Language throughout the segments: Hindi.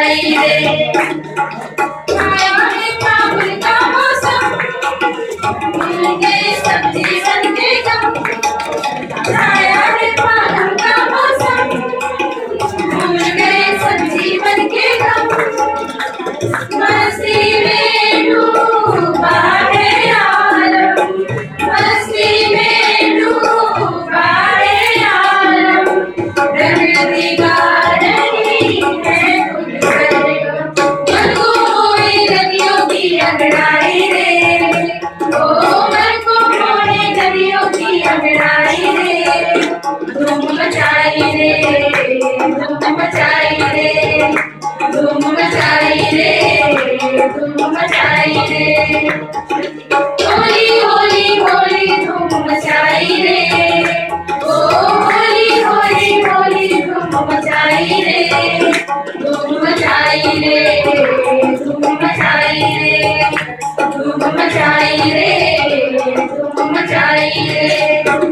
मचाई रे। आया है काबुल का मौसम, भूल गए सब जीवन के गम। आया है पागल का मौसम, भूल गए सब जीवन के गम। मस्ती में डूबा है आलम, मस्ती में डूबा है आलम। प्रकृति का नहीं है कुछ सरगम, मन को मोहे नदियों की अंगड़ाई रे। ओ मन को मोहे नदियों की अंगड़ाई रे। धूम मचाई रे, धूम मचाई रे, धूम मचाई रे, धूम मचाई रे। होली होली होली धूम मचाई रे। ओ होली होली होली धूम मचाई रे। धूम मचाई रे, धूम मचाई रे, धूम मचाई रे, धूम मचाई रे।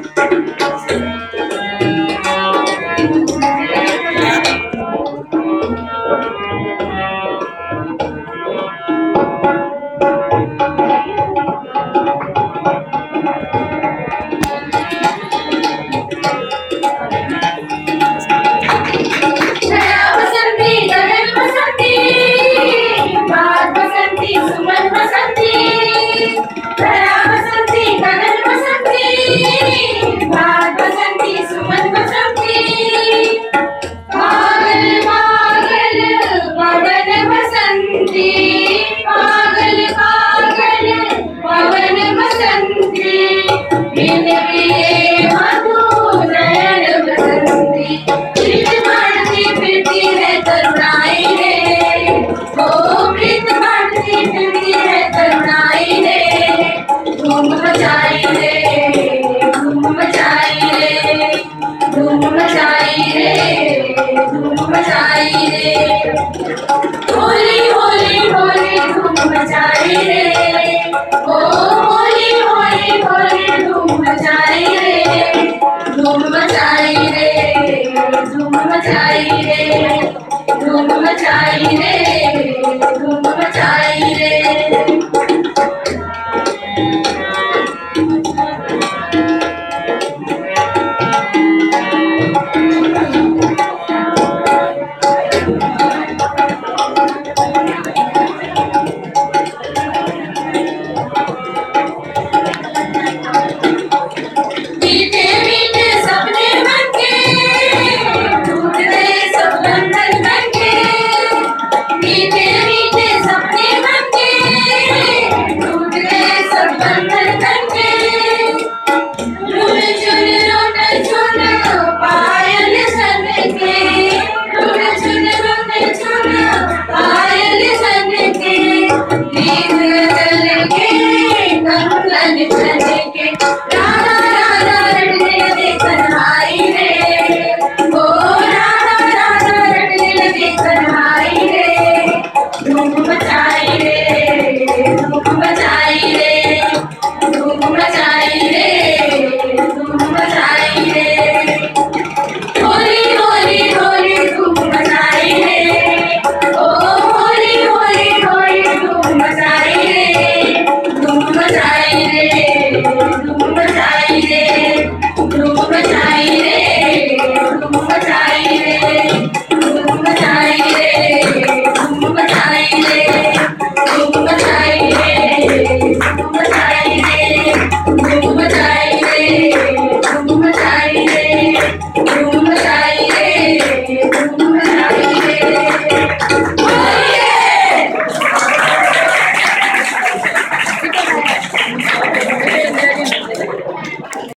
सुमन बसंती, भरा बसंती गगन बसंती, बात बसंती सुमन बसंती। पागल पागल पवन बसंती, पागल पागल पवन बसंती। बिन पिए मधु नयन बसंती, प्रीत बढ़ती फिरती है तरुणाई रे। ओ प्रीत बढ़ती फिरती है तरुणाई रे। धूम मचाई रे, धूम मचाई रे, धूम मचाई रे, धूम मचाई रे। होली होली होली धूम मचाई रे। ओ होली होली होली धूम मचाई रे। धूम मचाई रे, धूम मचाई रे, धूम मचाई रे, धूम मचाई रे। मीठे मीठे सपने बनके टूट गए सब बंधन बनके। मीठे मीठे सपने बनके टूट गए सब बंधन बनके। रुन चुन पायल सन के, रुन चुन पायल सन के। गीत गजल के कंगन छन के, राधा राधा रटने लगे कन्हाई रे। ओ राधा राधा रटने लगे कन्हाई रे। धूम मचाई रे, धूम मचाई रे, धूम मचाई रे, धूम मचाई रे। होली होली होली धूम मचाई रे। ओ होली होली होली धूम मचाई रे। धूम मचाई रे, धूम मचाई रे, धूम मचाई रे, धूम मचाई रे, धूम मचाई रे, धूम मचाई रे।